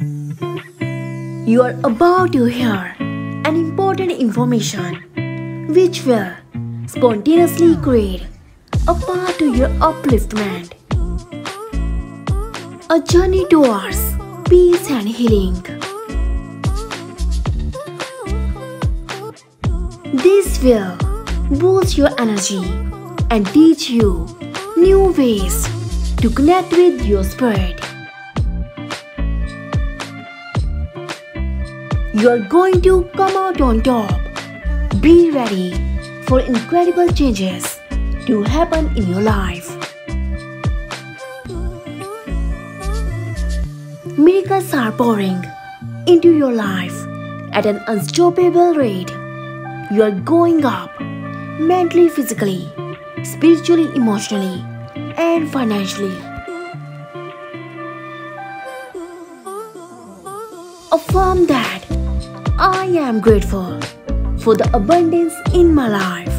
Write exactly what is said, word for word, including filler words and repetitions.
You are about to hear an important information which will spontaneously create a path to your upliftment, a journey towards peace and healing. This will boost your energy and teach you new ways to connect with your spirit. You are going to come out on top. Be ready for incredible changes to happen in your life. Miracles are pouring into your life at an unstoppable rate. You are going up mentally, physically, spiritually, emotionally, and financially. Affirm that I am grateful for the abundance in my life.